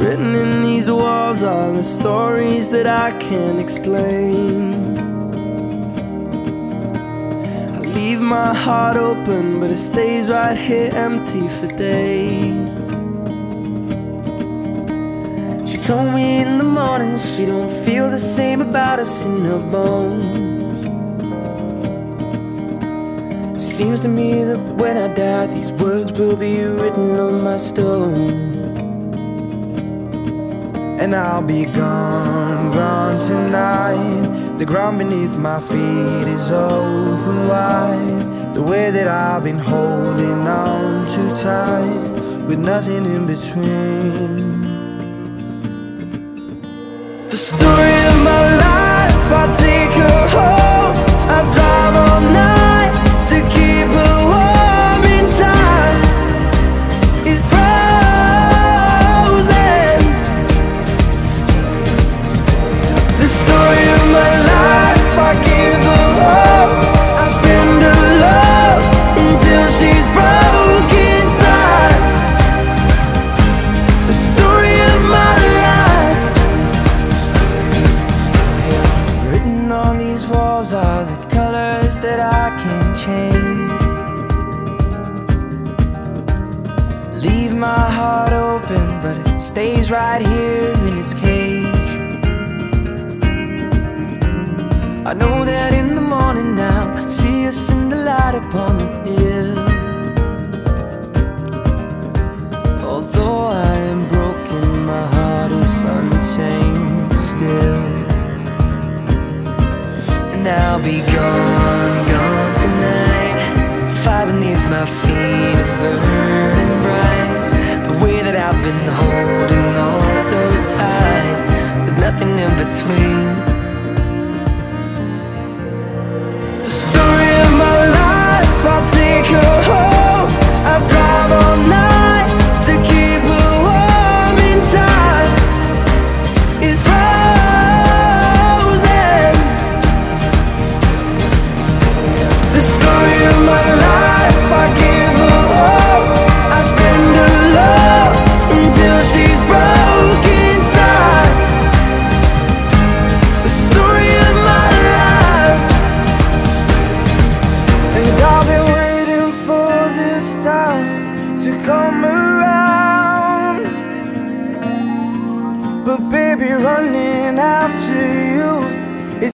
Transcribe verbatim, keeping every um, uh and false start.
Written in these walls are the stories that I can't explain. I leave my heart open, but it stays right here empty for days. She told me in the morning she don't feel the same about us in her bones. Seems to me that when I die, these words will be written on my stone. And I'll be gone, gone tonight. The ground beneath my feet is open wide. The way that I've been holding on too tight, with nothing in between. The story of my life, I take her home. I drive all night to keep her warm in time. It's frozen. The story of my life, I give her hope. I spend her love until she's broke inside. The story of my life. Written on these walls are the colors that I can't change. Leave my heart open, but it stays right here in its cage. I know that in the morning now, see us in the light upon the hill. Although I am broken, my heart is untamed still. And I'll be gone, gone tonight. The fire beneath my feet is burning bright. The way that I've been holding on so tight, with nothing in between. The story of my life, I'll take her home. I drive all night to keep her warm in time. It's frozen. The story of my life, I give her hope. I spend her love until she's broke inside. The story of my life. And I've been waiting for this time to come around, but baby, running out